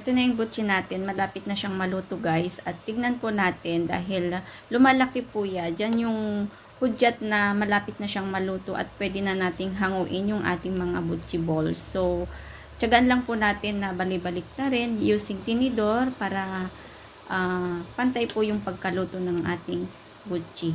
ito na yung butchi natin. Malapit na siyang maluto guys. At tignan po natin dahil lumalaki po yan. Diyan yung hudyat na malapit na siyang maluto at pwede na nating hanguin yung ating mga butchi balls. So, tiyagaan lang po natin na balik na rin using tinidor para pantay po yung pagkaluto ng ating butchi.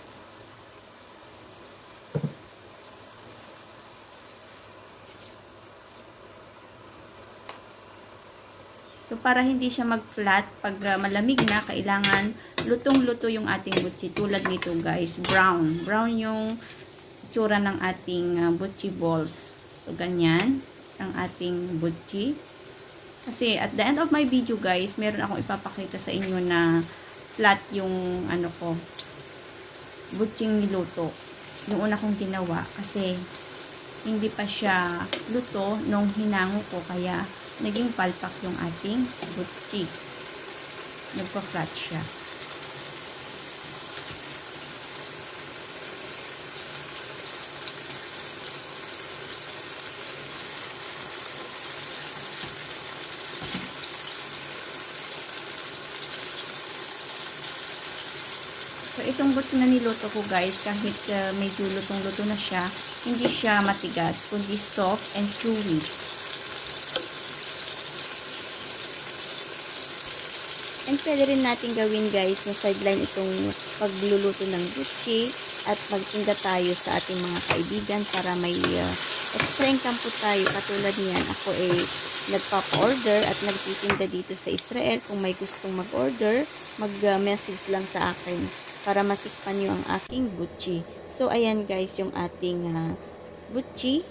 So, para hindi siya mag-flat, pag malamig na, kailangan lutong-luto yung ating butchi. Tulad nito guys, brown. Brown yung tsura ng ating butchi balls. So, ganyan ang ating butchi. Kasi at the end of my video guys, meron akong ipapakita sa inyo na flat yung ano ko, butching niluto. Yung una kong ginawa kasi hindi pa siya luto nung hinango ko, kaya naging palpak yung ating butchi. Nagpa-flat siya. So, itong butchi na niluto ko guys, kahit medyo lutong-luto na siya, hindi siya matigas, kundi soft and chewy. And pwede rin natin gawin guys na sideline itong pagluluto ng butchi at magtinda tayo sa ating mga kaibigan para may extra income po tayo. Katulad niyan, ako nagpapa-order at nagtitinda dito sa Israel. Kung may gustong mag-order, mag-message lang sa akin para matikpan nyo ang aking butchi. So, ayan guys yung ating butchi.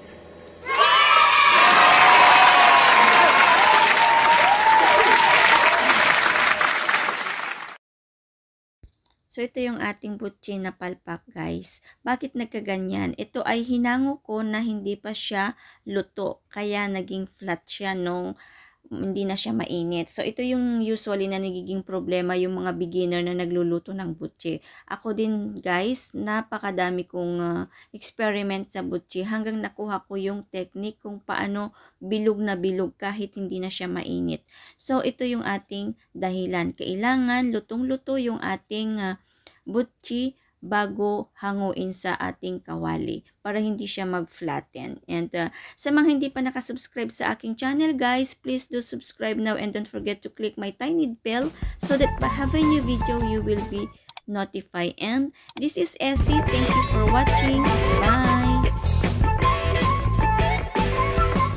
So, ito yung ating butchi na palpak guys. Bakit nagkaganyan? Ito ay hinango ko na hindi pa siya luto. Kaya naging flat siya nung hindi na siya mainit. So, ito yung usually na nagiging problema yung mga beginner na nagluluto ng butchi. Ako din guys, napakadami kong experiment sa butchi hanggang nakuha ko yung technique kung paano bilog na bilog kahit hindi na siya mainit. So, ito yung ating dahilan. Kailangan lutong-luto yung ating butchi bago hanguin sa ating kawali para hindi siya mag-flatten. And sa mga hindi pa nakasubscribe sa aking channel guys, please do subscribe now and don't forget to click my tiny bell so that if I have a new video, you will be notified. And this is Ezzy. Thank you for watching.